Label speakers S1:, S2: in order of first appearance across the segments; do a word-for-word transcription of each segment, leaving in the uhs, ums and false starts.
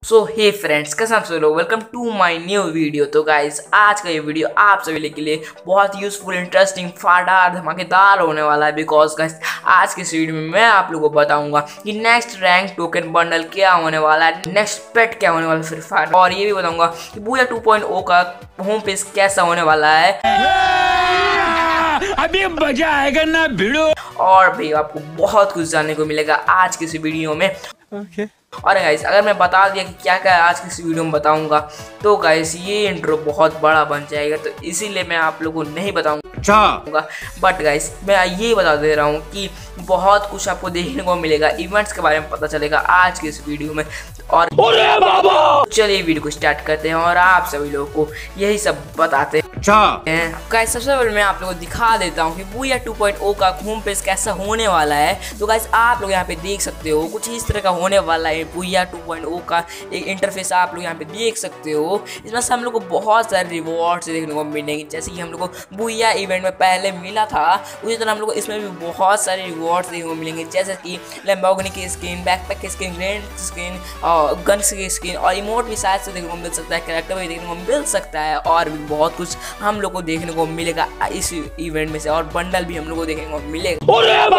S1: सो हे friends, कैसे आप सभी लोग, welcome to my new video. तो गाइस, आज का ये वीडियो आप सभी के लिए बहुत यूजफुल, इंटरेस्टिंग, फाड़ार, धमाकेदार होने वाला है। बिकॉज गाइस, आज के इस वीडियो में मैं आप लोगों को बताऊंगा कि नेक्स्ट रैंक टोकन बंडल क्या होने वाला है, नेक्स्ट पेट क्या होने वाला है फ्री फायर, और ये भी बताऊंगा कि बूया टू पॉइंट ओ का होम पेज कैसा होने वाला है।
S2: अभी मजा आएगा ना भिड़ो।
S1: और भी आपको बहुत कुछ जानने को मिलेगा आज की इस वीडियो में।
S2: okay.
S1: और गाइस, अगर मैं बता दिया कि क्या क्या आज की इस वीडियो में बताऊंगा तो गाइस ये इंट्रो बहुत बड़ा बन जाएगा, तो इसीलिए मैं आप लोगों को नहीं बताऊंगा। बट गाइस, मैं ये बता दे रहा हूँ कि बहुत कुछ आपको देखने को मिलेगा, इवेंट्स के बारे में पता चलेगा आज की इस वीडियो में। और चलिए वीडियो को स्टार्ट करते हैं और आप सभी लोगों को यही सब बताते हैं। गाइस, सबसे पहले मैं आप लोगों को दिखा देता हूँ कि बूया टू पॉइंट ओ का होम पेज कैसा होने वाला है। तो गाइस, आप लोग यहाँ पे देख सकते हो कुछ इस तरह का होने वाला है। बूया टू पॉइंट ओ का एक इंटरफेस आप लोग यहाँ पे देख सकते हो। इसमें से हम लोग को बहुत सारे रिवॉर्ड्स देखने को मिलेंगे, जैसे कि हम लोग को बूया इवेंट में पहले मिला था, उसी तरह हम लोग को इसमें भी बहुत सारे रिवॉर्ड्स देखने को मिलेंगे, जैसे कि लैम्बोर्गिनी की स्किन, बैकपैक की स्किन, ग्रेनेड स्किन, गन्स की स्किन, और इमोट भी शायद से देखने को मिल सकता है, कैरेक्टर भी देखने को मिल सकता है, और भी बहुत कुछ हम लोग को देखने को मिलेगा इस इवेंट में से, और बंडल भी हम लोग को देखने को मिलेगा।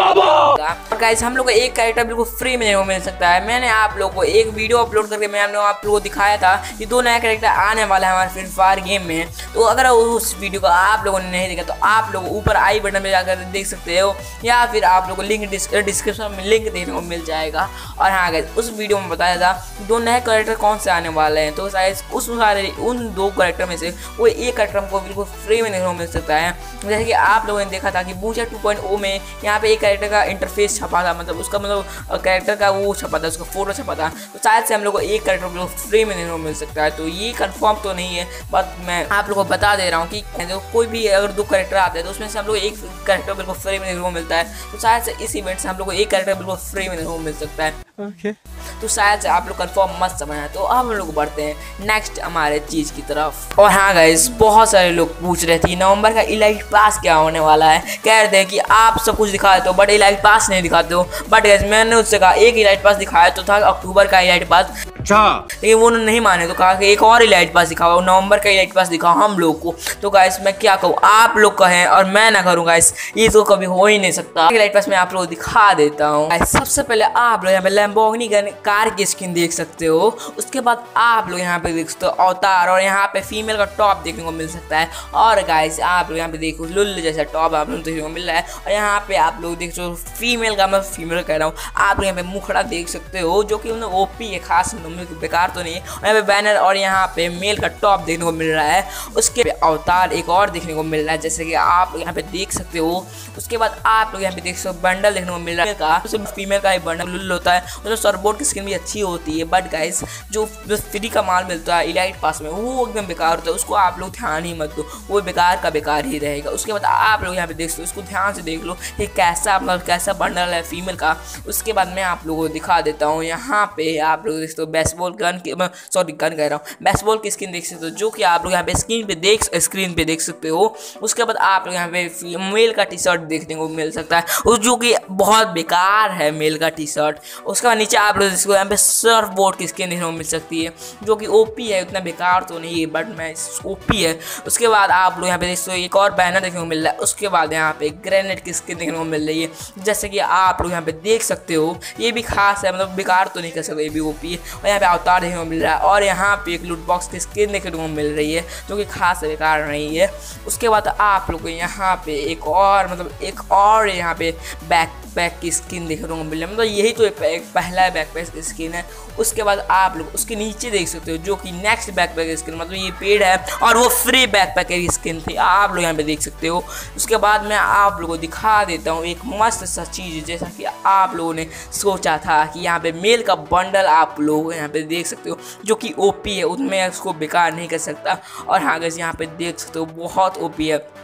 S1: और गाइस, हम लोग को एक कैरेक्टर बिल्कुल फ्री में देखने को मिल सकता है। मैंने आप लोगों को एक वीडियो अपलोड करके मैं आप लोगों को दिखाया था कि दो नया कैरेक्टर आने वाला है हमारे फ्री फायर गेम में। तो अगर उस वीडियो को आप लोगों ने नहीं देखा तो आप लोग ऊपर आई बटन में जाकर देख सकते हो, या फिर आप लोग को लिंक डिस्क्रिप्शन में लिंक देखने को मिल जाएगा। और हाँ गाइस, उस वीडियो में बताया था दो नए कैरेक्टर कौन से आने वाले हैं, तो शायद उस सारे उन दो कैरेक्टर में से वो एक कैरेक्टर हमको बिल्कुल फ्री में देखने को मिल सकता है। जैसे कि आप लोगों ने देखा था कि बूया टू पॉइंट ओ में यहाँ पे एक कैरेक्टर का इंटरफेस छपा था, मतलब उसका मतलब कैरेक्टर का वो छपा था, उसका फोटो छपा था, तो शायद से हम लोग को एक कैरेक्टर बिल्कुल फ्री में देखने को मिल सकता है। तो ये कंफर्म तो नहीं है, बट मैं आप लोगों को बता दे रहा हूँ कि तो कोई भी अगर दो कैरेक्टर आते हैं तो उसमें से हम लोग एक कैरेक्टर बिल्कुल फ्री में देखने को मिलता है, तो शायद से इस इवेंट से हम लोग को एक कैरेक्टर बिल्कुल फ्री में देखने को मिल सकता है।
S2: okay.
S1: तो शायद से आप लोग कंफर्म मत समझना। तो अब हम लोग बढ़ते हैं नेक्स्ट हमारे चीज की तरफ। और हाँ गाइस, बहुत सारे लोग पूछ रहे थे नवंबर का इलाइट पास क्या होने वाला है, कह रहे थे कि आप सब कुछ दिखाते हो बट इलाइट पास नहीं दिखाते हो। बट गाइस, मैंने उससे कहा एक इलाइट पास दिखाया तो था अक्टूबर का इलाइट पास, लेकिन वो नहीं माने, तो कहा कि एक और इलाइट पास दिखाओ, नवंबर का इलाइट पास दिखाओ हम लोग को। तो गाइस, मैं क्या कहूँ, आप लोग कहें और मैं ना करूँ गाइस, ये तो कभी हो ही नहीं सकता। इलाइट पास मैं आप लोग को दिखा देता हूँ। सबसे पहले आप लोग यहाँ पे लैम्बोर्गिनी कार की स्किन देख सकते हो, उसके बाद आप लोग यहाँ पे देख सकते हो अवतार, और यहाँ पे फीमेल का टॉप देखने को मिल सकता है। और गाइस, आप लोग यहाँ पे देखो लुल जैसा टॉप आप लोग देखने को मिल रहा है, और यहाँ पे आप लोग देख सकते हो फीमेल का, मैं फीमेल कह रहा हूँ, आप लोग यहाँ पे मुखड़ा देख सकते हो जो कि उन्हें ओपी है, खास बेकार तो नहीं है। और यहाँ पे बैनर और यहाँ पे मेल का टॉप देखने को मिल रहा है, उसके अवतार एक और देखने को मिल रहा है जैसे कि आप यहाँ पे देख सकते हो। उसके बाद आप लोग यहाँ पे देख सकते हो बंडल देखने को मिल रहा है का, तो फीमेल का ही बंडल लुल होता है, मतलब सरबोर्ड की स्किन भी अच्छी होती है। बट गाइस, जो फ्री का माल मिलता है इलाइट पास में वो एकदम बेकार होता है, उसको आप लोग ध्यान ही मत दो, वो बेकार का बेकार ही रहेगा। उसके बाद आप लोग यहाँ पे देख सकते हो, उसको ध्यान से देख लो कि कैसा अपना कैसा बंडल है फीमेल का। उसके बाद मैं आप लोगों को दिखा देता हूँ, यहाँ पे आप लोग देख सकते हो बेसबॉल गन की, सॉरी गन कह रहा हूँ, बेसबॉल की स्किन देख सकते हो, जो कि आप लोग यहाँ पे स्क्रीन पे देख स्क्रीन पे देख सकते हो। उसके बाद आप लोग यहाँ पे मेल का टी शर्ट देखने को मिल सकता है, जो कि बहुत बेकार है मेल का टी शर्ट। उसके बाद नीचे आप लोग इसको यहाँ पे सर्फ बोर्ड की स्किन देखने को मिल सकती है, जो कि ओपी है, उतना बेकार तो नहीं है बट मैं ओपी है। उसके बाद आप लोग यहाँ पे देख सकते हो एक और बैनर देखने को मिल रहा है। उसके बाद यहाँ पे ग्रेनेड की स्किन देखने को मिल रही है, जैसे कि आप लोग यहाँ पे देख सकते हो, ये भी खास है, मतलब बेकार तो नहीं कर सकते, ये भी ओपी है। और यहाँ पे अवतार देखने को मिल रहा है, और यहाँ पे एक लूट बॉक्स की स्किन देखने को मिल रही है, जो कि खास बेकार नहीं है। उसके बाद आप लोग को यहाँ पे एक और मतलब एक और यहाँ पे बैक बैक की स्किन देखने को मिल रहा है, मतलब यही तो एक पहला बैकपैक की स्किन है। उसके बाद आप लोग उसके नीचे देख सकते हो, जो कि नेक्स्ट बैकपैक की स्किन, मतलब ये पेड है और वो फ्री बैकपैक की स्किन थी, आप लोग यहाँ पे देख सकते हो। उसके बाद मैं आप लोगों को दिखा देता हूँ एक मस्त सा चीज़, जैसा कि आप लोगों ने सोचा था कि यहाँ पे मेल का बंडल आप लोग यहाँ पे देख सकते हो, जो कि ओपी है, उसमें उसको बेकार नहीं कर सकता। और हाँ गाइस, यहाँ पे देख सकते हो बहुत ओपी है,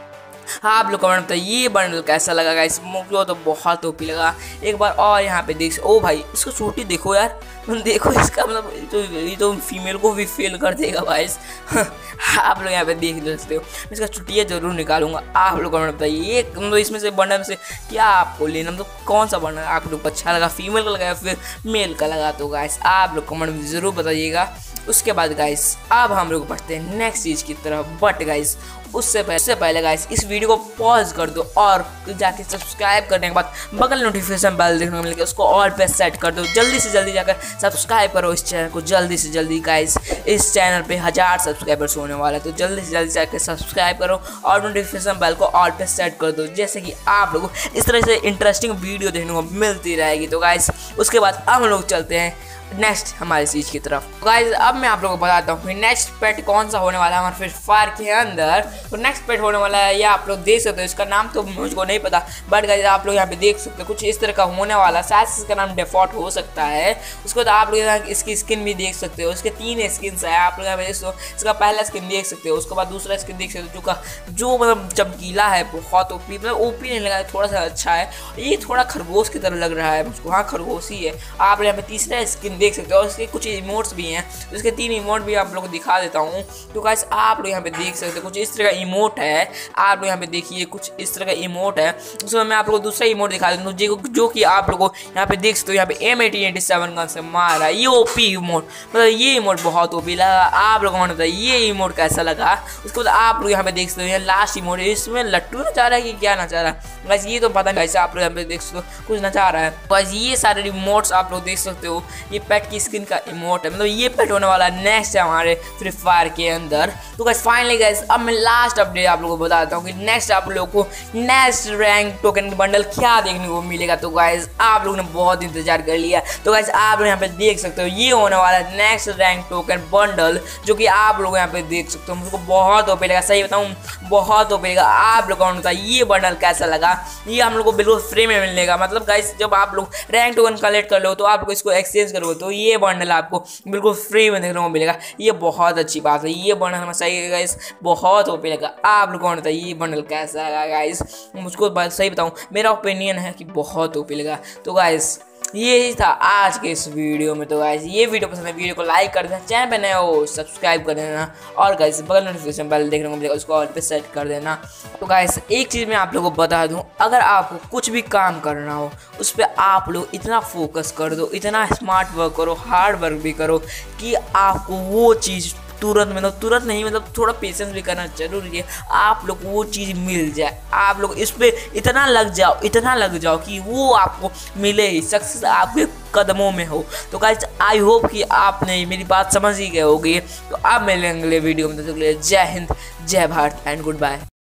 S1: आप लोग कमेंट बताइए ये बंडल कैसा लगा गाइस, मुझे तो बहुत ओपी लगा। एक बार और यहाँ पे देख, ओ भाई इसको छोटी देखो यार, देखो इसका मतलब तो ये तो फीमेल को भी फेल कर देगा भाई। आप लोग यहाँ पे देख सकते हो, मैं इसका चुटिया जरूर निकालूंगा। आप लोग कमेंट बताइए ये मतलब इसमें से बंडल में से क्या आपको लेना, मतलब कौन सा बंडल आप लोग को अच्छा लगा, फीमेल का लगा या फिर मेल का लगा, तो गाइस आप लोग कमेंट में जरूर बताइएगा। उसके बाद गाइस अब हम लोग बढ़ते हैं नेक्स्ट चीज़ की तरफ, बट गाइस उससे पहले उससे पहले गाइस इस वीडियो को पॉज कर दो और जाके सब्सक्राइब करने के बाद बगल नोटिफिकेशन बेल देखने को मिलेगा, उसको ऑल पे सेट कर दो। जल्दी से जल्दी जाकर सब्सक्राइब करो इस चैनल को, जल्दी से जल्दी गाइस। इस चैनल पे हजार सब्सक्राइबर्स होने वाला है, तो जल्दी से जल्दी जाकर सब्सक्राइब करो और नोटिफिकेशन बेल को ऑल पे सेट कर दो, जैसे कि आप लोगों को इस तरह से इंटरेस्टिंग वीडियो देखने को मिलती रहेगी। तो गाइस उसके बाद हम लोग चलते हैं नेक्स्ट हमारी चीज़ की तरफ। तो गाइस अब मैं आप लोगों को बताता हूँ नेक्स्ट पेट कौन सा होने वाला है हमारे फ्री फायर के अंदर। तो नेक्स्ट पेट होने वाला है, या आप लोग देख सकते हो, इसका नाम तो मुझको नहीं पता, बट गाइस आप लोग यहाँ पे देख सकते हो कुछ इस तरह का होने वाला, शायद इसका नाम डिफॉल्ट हो सकता है। उसके बाद आप लोग यहाँ इसकी स्किन भी देख सकते हो, उसके तीन स्किन है, आप लोग यहाँ पे देख सकते हो। इसका पहला स्किन देख सकते हो, उसके बाद दूसरा स्किन देख सकते हो, जो का जो मतलब चमकीला है, बहुत ओपी, मतलब ओपी नहीं लगा, थोड़ा सा अच्छा है। ये थोड़ा खरगोश की तरह लग रहा है मुझको, हाँ खरगोश ही है। आप यहाँ पे तीसरा स्किन देख सकते हो, और इसके कुछ इमोट्स भी हैं, उसके तीन इमोट भी आप लोग को दिखा देता हूँ। तो गाइस आप लोग यहाँ पे देख सकते हो कुछ इस तरह का इमोट है, आप लोग यहाँ पे देखिए कुछ इस तरह का इमोट है। उसमें मैं आप लोग को दूसरा इमोट दिखा देता हूँ, जो जो कि आप लोग को यहाँ पे देख सकते हो, यहाँ पे M eighty eighty seven gun से मारा, ये ओपी इमोट, मतलब ये इमोट बहुत ओपी लगा। आप लोगों को ये इमोट कैसा लगा। उसके बाद आप लोग यहाँ पे देख सकते हो लास्ट इमोट, इसमें लट्टू नचा रहा है कि क्या नचा रहा है गाइस, ये तो पता नहीं। गाइस आप लोग यहाँ पे देख सकते हो कुछ नचा रहा है। गाइस ये सारे इमोट्स आप लोग देख सकते हो, ये पेट की स्किन का इमोट है, मतलब ये पेट होने वाला है नेक्स्ट है हमारे फ्री फायर के अंदर। तो गाइस फाइनली गाइस अब मैं लास्ट अपडेट आप लोगों को बताता हूँ कि नेक्स्ट आप लोगों को नेक्स्ट रैंक टोकन बंडल क्या देखने को मिलेगा। तो गाइस आप लोगों ने बहुत इंतजार कर लिया। तो गाइस आप लोग यहाँ पे देख सकते हो ये होने वाला है नेक्स्ट रैंक टोकन बंडल, जो कि आप लोग यहाँ पे देख सकते हो। मुझको बहुत ओपी लगा, सही बताऊँ बहुत ओपी लगा। आप लोगों को बताइए ये बंडल कैसा लगा। ये हम लोग को बिल्कुल फ्री में मिलने का, मतलब गाइस जब आप लोग रैंक टोकन कलेक्ट कर लो तो आप लोग इसको एक्सचेंज करोगे तो ये बंडल आपको बिल्कुल फ्री में देखने को मिलेगा। ये बहुत अच्छी बात है, ये बंडल हमें सही है गाइस, बहुत ओपी लगा। आप लोगों को बताइए ये बंडल कैसा है गाइस। मुझको सही बताऊँ मेरा ओपिनियन है कि बहुत ओपी लगा। तो गाइस यही था आज के इस वीडियो में। तो गाइस ये वीडियो पसंद है, वीडियो को लाइक कर देना, चैनल पे नए हो सब्सक्राइब कर देना, और गाइस बगल नोटिफिकेशन बेल देखने को मिलेगा, उसको ऑल पे सेट कर देना। तो गाइस एक चीज़ मैं आप लोगों को बता दूं, अगर आपको कुछ भी काम करना हो उस पर आप लोग इतना फोकस कर दो, इतना स्मार्ट वर्क करो, हार्ड वर्क भी करो कि आपको वो चीज़ तुरंत मतलब तुरंत नहीं मतलब थोड़ा पेशेंस भी करना जरूरी है, आप लोग वो चीज़ मिल जाए। आप लोग इस पर इतना लग जाओ इतना लग जाओ कि वो आपको मिले ही, सक्सेस आपके कदमों में हो। तो गाइस आई होप कि आपने मेरी बात समझ ही गए होगी। तो अब मिलेंगे अगले वीडियो में, तो जय हिंद, जय भारत एंड गुड बाय।